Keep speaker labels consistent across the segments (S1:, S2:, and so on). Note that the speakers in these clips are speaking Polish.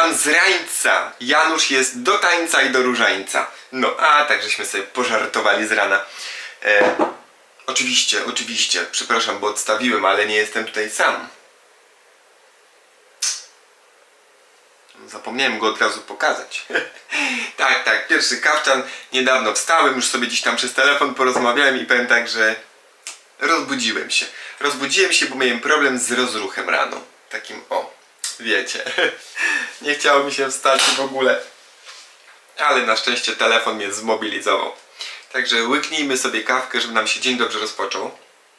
S1: Witam z rańca. Janusz jest do tańca i do różańca. No, a tak żeśmy sobie pożartowali z rana. Oczywiście, przepraszam, bo odstawiłem, ale nie jestem tutaj sam. Zapomniałem go od razu pokazać. Tak, pierwszy kawczan. Niedawno wstałem, już sobie gdzieś tam przez telefon porozmawiałem i powiem tak, że rozbudziłem się. Rozbudziłem się, bo miałem problem z rozruchem rano. Takim wiecie. Nie chciało mi się wstać w ogóle. Ale na szczęście telefon mnie zmobilizował. Także łyknijmy sobie kawkę, żeby nam się dzień dobrze rozpoczął.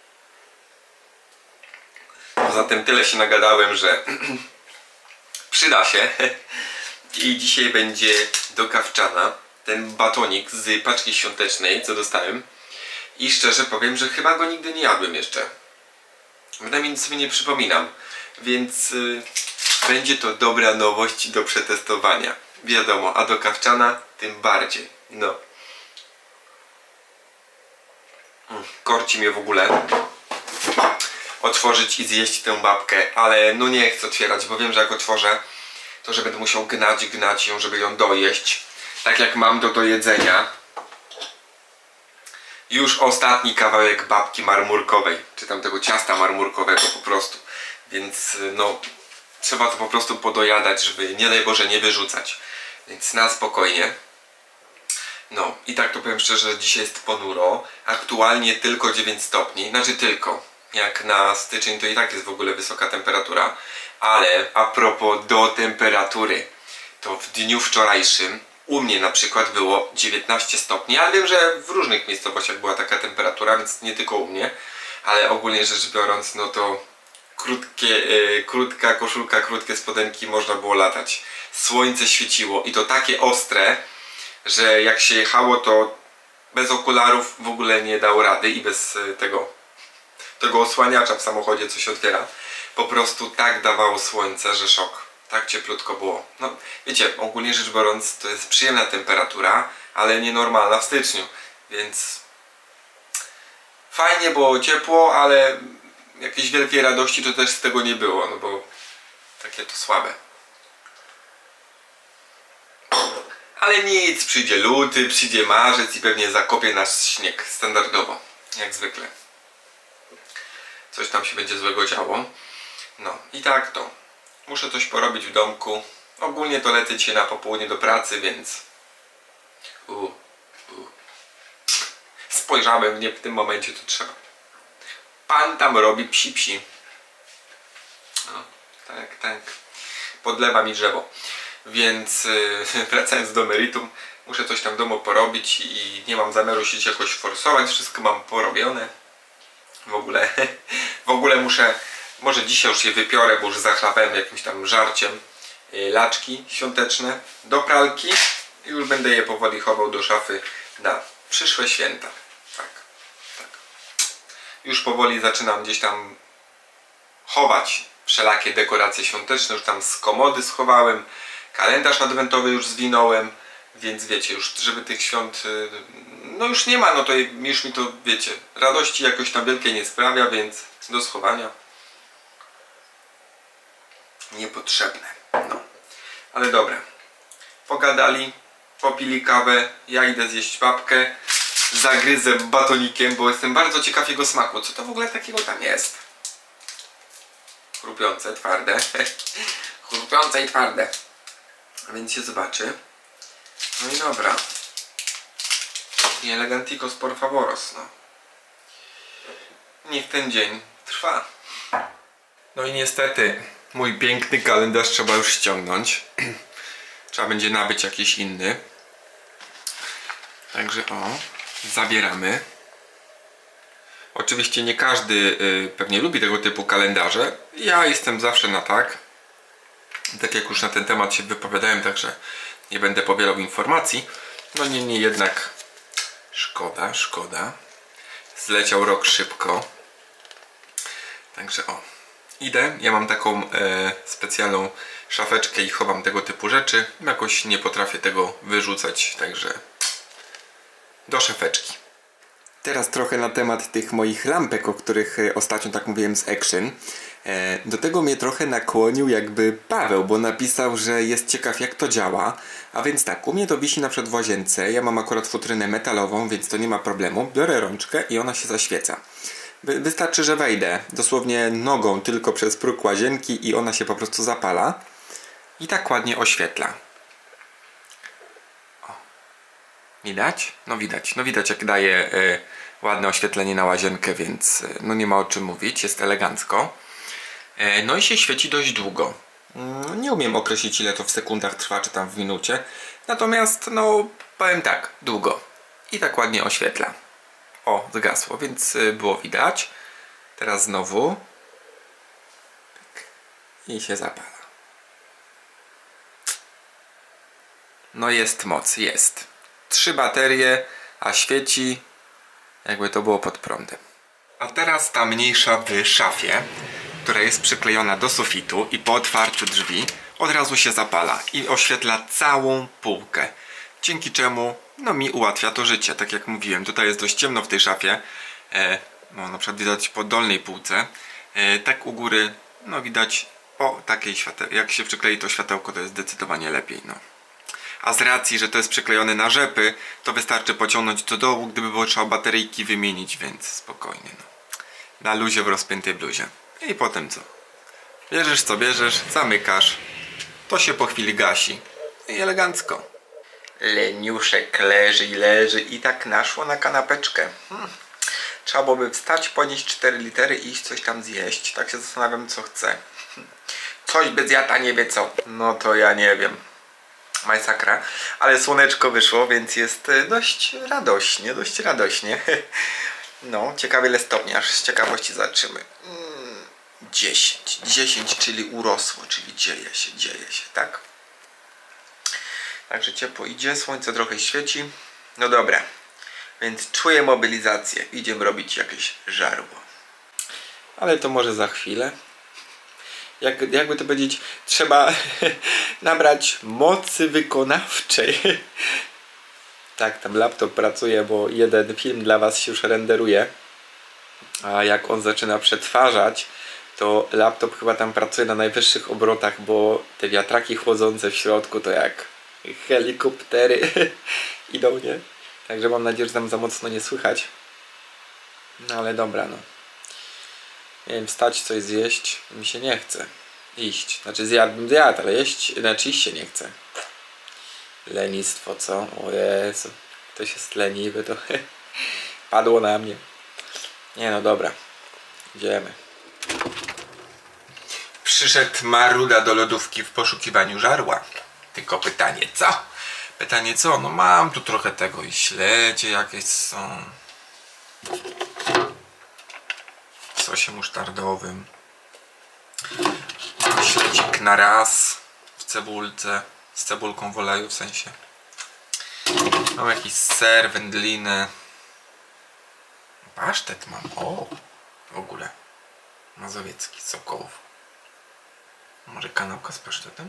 S1: Poza tym tyle się nagadałem, że przyda się. I dzisiaj będzie do kawczana ten batonik z paczki świątecznej, co dostałem. I szczerze powiem, że chyba go nigdy nie jadłem jeszcze. Przynajmniej sobie nie przypominam. Więc będzie to dobra nowość do przetestowania. Wiadomo, a do kawczana tym bardziej. No. Korci mnie w ogóle otworzyć i zjeść tę babkę, ale no nie chcę otwierać, bo wiem, że jak otworzę, to że będę musiał gnać ją, żeby ją dojeść. Tak jak mam do jedzenia. Już ostatni kawałek babki marmurkowej, czy tam tego ciasta marmurkowego po prostu. Więc no, trzeba to po prostu podojadać, żeby nie daj Boże nie wyrzucać. Więc na spokojnie. No i tak to powiem szczerze, dzisiaj jest ponuro. Aktualnie tylko 9 stopni, znaczy tylko. Jak na styczeń to i tak jest w ogóle wysoka temperatura. Ale a propos do temperatury, to w dniu wczorajszym u mnie na przykład było 19 stopni. Ja wiem, że w różnych miejscowościach była taka temperatura, więc nie tylko u mnie. Ale ogólnie rzecz biorąc, no to krótka koszulka, krótkie spodenki, można było latać. Słońce świeciło i to takie ostre, że jak się jechało, to bez okularów w ogóle nie dało rady i bez tego osłaniacza w samochodzie, co się otwiera. Po prostu tak dawało słońce, że szok. Tak cieplutko było. No wiecie, ogólnie rzecz biorąc, to jest przyjemna temperatura, ale nienormalna w styczniu. Więc fajnie było ciepło, ale jakiejś wielkiej radości to też z tego nie było, no bo takie to słabe. Ale nic, przyjdzie luty, przyjdzie marzec i pewnie zakopie nas śnieg standardowo, jak zwykle. Coś tam się będzie złego działo. No i tak to. Muszę coś porobić w domku. Ogólnie to lecę dzisiaj na popołudnie do pracy, więc spojrzałem w tym momencie, to trzeba. Pan tam robi psi. No, tak. Podlewa mi drzewo. Więc wracając do meritum, muszę coś tam w domu porobić i nie mam zamiaru się jakoś forsować. Wszystko mam porobione. W ogóle muszę, może dzisiaj już je wypiorę, bo już zachlapałem jakimś tam żarciem laczki świąteczne do pralki i już będę je powoli chował do szafy na przyszłe święta. Tak. Już powoli zaczynam gdzieś tam chować wszelakie dekoracje świąteczne, już tam z komody schowałem, kalendarz adwentowy już zwinąłem, więc wiecie, już żeby tych świąt no już nie ma, no to już mi to, wiecie, radości jakoś tam wielkiej nie sprawia, więc do schowania niepotrzebne. No, ale dobra, pogadali, popili kawę, ja idę zjeść babkę, zagryzę batonikiem, bo jestem bardzo ciekaw jego smaku. Co to w ogóle takiego tam jest? Chrupiące, twarde. Chrupiące i twarde. A więc się zobaczy. No i dobra. I eleganticos por favoros, no. Niech ten dzień trwa. No i niestety mój piękny kalendarz trzeba już ściągnąć. Trzeba będzie nabyć jakiś inny. Także zabieramy. Oczywiście nie każdy pewnie lubi tego typu kalendarze. Ja jestem zawsze na tak. Tak jak już na ten temat się wypowiadałem, także nie będę powielał informacji. No niemniej jednak szkoda. Zleciał rok szybko. Także idę. Ja mam taką specjalną szafeczkę i chowam tego typu rzeczy. Jakoś nie potrafię tego wyrzucać, także do szafeczki. Teraz trochę na temat tych moich lampek, o których ostatnio tak mówiłem z Action. Do tego mnie trochę nakłonił jakby Paweł, bo napisał, że jest ciekaw jak to działa. A więc tak, u mnie to wisi na przykład w łazience. Ja mam akurat futrynę metalową, więc to nie ma problemu. Biorę rączkę i ona się zaświeca. Wystarczy, że wejdę dosłownie nogą tylko przez próg łazienki i ona się po prostu zapala. I tak ładnie oświetla. O. Widać? No widać. No widać jak daje ładne oświetlenie na łazienkę, więc no nie ma o czym mówić. Jest elegancko. No i się świeci dość długo. Nie umiem określić ile to w sekundach trwa, czy tam w minucie. Natomiast no powiem tak, długo. I tak ładnie oświetla. O, zgasło, więc było widać. Teraz znowu. I się zapala. No jest moc, jest. 3 baterie, a świeci jakby to było pod prądem. A teraz ta mniejsza w szafie, która jest przyklejona do sufitu i po otwarciu drzwi od razu się zapala i oświetla całą półkę. Dzięki czemu no mi ułatwia to życie, tak jak mówiłem. Tutaj jest dość ciemno w tej szafie. No, na przykład widać po dolnej półce. Tak u góry no widać po takiej światełce. Jak się przyklei to światełko, to jest zdecydowanie lepiej. No. A z racji, że to jest przyklejone na rzepy, to wystarczy pociągnąć do dołu, gdyby było trzeba bateryjki wymienić, więc spokojnie. No. Na luzie w rozpiętej bluzie. I potem co? Bierzesz co bierzesz, zamykasz. To się po chwili gasi. I elegancko. Leniuszek leży i leży i tak naszło na kanapeczkę. Trzeba byłoby wstać, podnieść 4 litery i iść coś tam zjeść. Tak się zastanawiam co chcę. Coś by zjadł, a nie wie co. No to ja nie wiem. Masakra. Ale słoneczko wyszło, więc jest dość radośnie, dość radośnie. No, ciekawe ile stopni, aż z ciekawości zobaczymy. 10, czyli urosło, czyli dzieje się, tak? Także ciepło idzie, słońce trochę świeci. No dobra, więc czuję mobilizację. Idziemy robić jakieś żarło. Ale to może za chwilę. Jakby to powiedzieć, trzeba nabrać mocy wykonawczej. Tak, tam laptop pracuje, bo jeden film dla was się już renderuje. A jak on zaczyna przetwarzać, to laptop chyba tam pracuje na najwyższych obrotach, bo te wiatraki chłodzące w środku to jak helikoptery idą, nie? Także mam nadzieję, że tam za mocno nie słychać. No ale dobra, no. Miałem wstać, coś zjeść, mi się nie chce iść. Znaczy zjadł, ale jeść, znaczy iść się nie chce. Lenistwo, co? O Jezu, ktoś jest leniwy, to padło na mnie. Nie no, dobra. Idziemy. Przyszedł Maruda do lodówki w poszukiwaniu żarła. Tylko pytanie co? Pytanie co? No mam tu trochę tego i śledzie jakieś są. W sosie musztardowym. Śledzik na raz. W cebulce. Z cebulką w oleju w sensie. Mam jakiś ser, wędlinę. Pasztet mam. O! W ogóle. Mazowiecki, Sokołów. Może kanapka z pasztetem?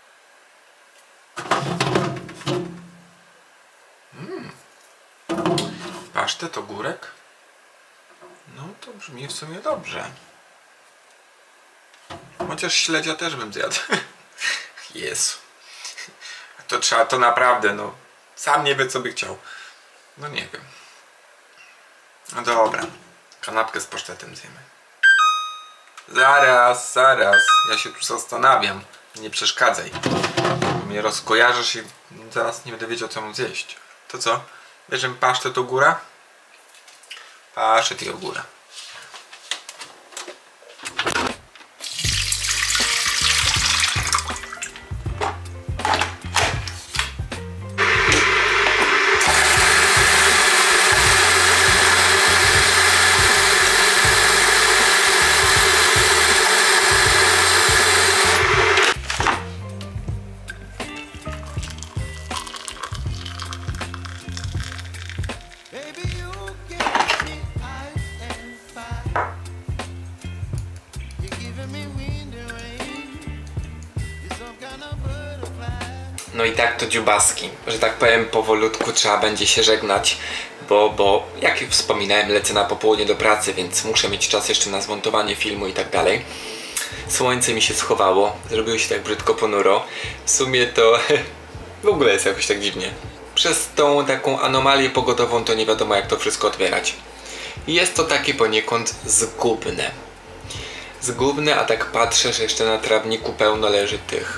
S1: Pasztet, ogórek? No to brzmi w sumie dobrze. Chociaż śledzia też bym zjadł. Jezu. To trzeba, to naprawdę, no. Sam nie wie co by chciał. No nie wiem. No dobra. Kanapkę z pasztetem zjemy. Zaraz. Ja się tu zastanawiam. Nie przeszkadzaj. Mnie rozkojarzysz i zaraz nie będę wiedział co mam zjeść. To co? Bierzemy pasztet ogóra? Pasztet i ogóra. No i tak to dziubaski, że tak powiem powolutku trzeba będzie się żegnać,
S2: bo jak wspominałem, lecę na popołudnie do pracy, więc muszę mieć czas jeszcze na zmontowanie filmu i tak dalej. Słońce mi się schowało, zrobiło się tak brzydko ponuro. W sumie to w ogóle jest jakoś tak dziwnie. Przez tą taką anomalię pogodową to nie wiadomo, jak to wszystko odbierać. Jest to takie poniekąd zgubne. Zgubne, a tak patrzę, że jeszcze na trawniku pełno leży tych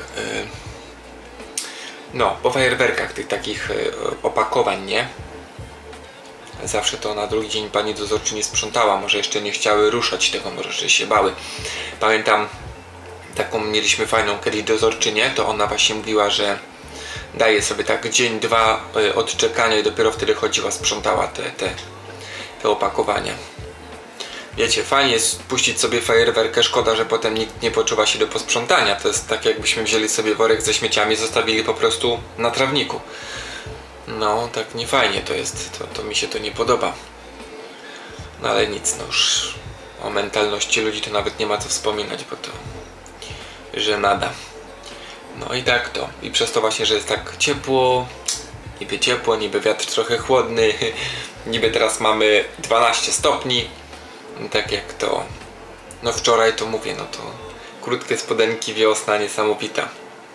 S2: no, po fajerwerkach, tych takich opakowań, nie? Zawsze to na drugi dzień pani dozorczyni sprzątała, może jeszcze nie chciały ruszać tego, może że się bały. Pamiętam, taką mieliśmy fajną kiedyś dozorczynię, to ona właśnie mówiła, że daje sobie tak dzień, dwa odczekania i dopiero wtedy chodziła, sprzątała te opakowania. Wiecie, fajnie jest puścić sobie fajerwerkę, szkoda, że potem nikt nie poczuwa się do posprzątania. To jest tak, jakbyśmy wzięli sobie worek ze śmieciami i zostawili po prostu na trawniku. No, tak nie fajnie to jest, to mi się to nie podoba. No ale nic, no już o mentalności ludzi to nawet nie ma co wspominać, bo to żenada. No i tak to. I przez to właśnie, że jest tak ciepło, niby wiatr trochę chłodny, niby teraz mamy 12 stopni. Tak jak to, no wczoraj to mówię, no to krótkie spodenki, wiosna niesamowita.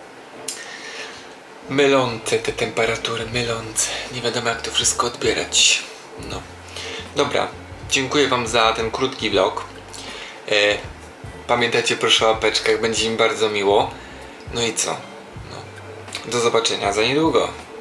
S2: Mylące te temperatury, mylące. Nie wiadomo, jak to wszystko odbierać. No. Dobra, dziękuję wam za ten krótki vlog. Pamiętajcie proszę o łapeczkach, będzie mi bardzo miło. No i co? No. Do zobaczenia za niedługo.